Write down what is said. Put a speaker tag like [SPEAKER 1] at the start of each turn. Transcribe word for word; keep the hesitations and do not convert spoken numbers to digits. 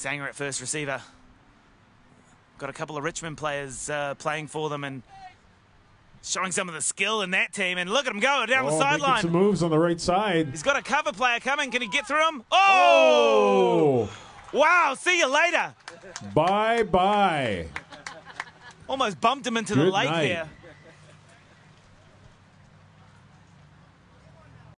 [SPEAKER 1] Sanger at first receiver. Got a couple of Richmond players uh, playing for them and showing some of the skill in that team. And look at him go down
[SPEAKER 2] oh,
[SPEAKER 1] the sideline.
[SPEAKER 2] Some moves on the right side.
[SPEAKER 1] He's got a cover player coming. Can he get through him? Oh!
[SPEAKER 2] oh.
[SPEAKER 1] Wow, see you later.
[SPEAKER 2] Bye-bye.
[SPEAKER 1] Almost bumped him into
[SPEAKER 2] Good
[SPEAKER 1] the lake
[SPEAKER 2] night.
[SPEAKER 1] here.